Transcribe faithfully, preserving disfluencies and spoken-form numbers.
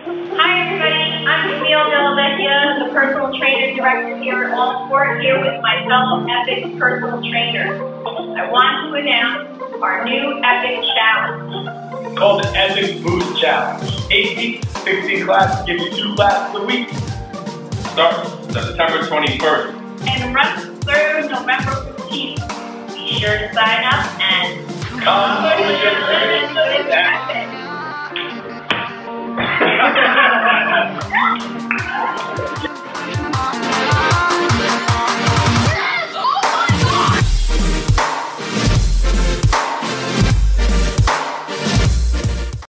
Hi everybody, I'm Camille Delavecchia, the personal trainer director here at All Sport, here with my fellow EPIC personal trainers. I want to announce our new EPIC challenge. It's called the EPOC Boost Challenge. Eight weeks, sixteen classes, give you two classes a week. Starts September twenty-first. And runs through November fifteenth. Be sure to sign up and come put with your friends to the EPIC.